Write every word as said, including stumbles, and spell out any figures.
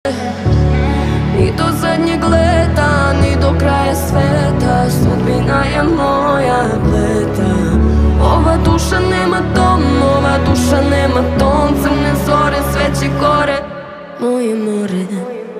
Ni do zadnjeg leta, ni do kraja sveta, sudbina je moja pleta. Ova duša nema dom, ova duša nema ton, crne zore, sve će gore, moje more.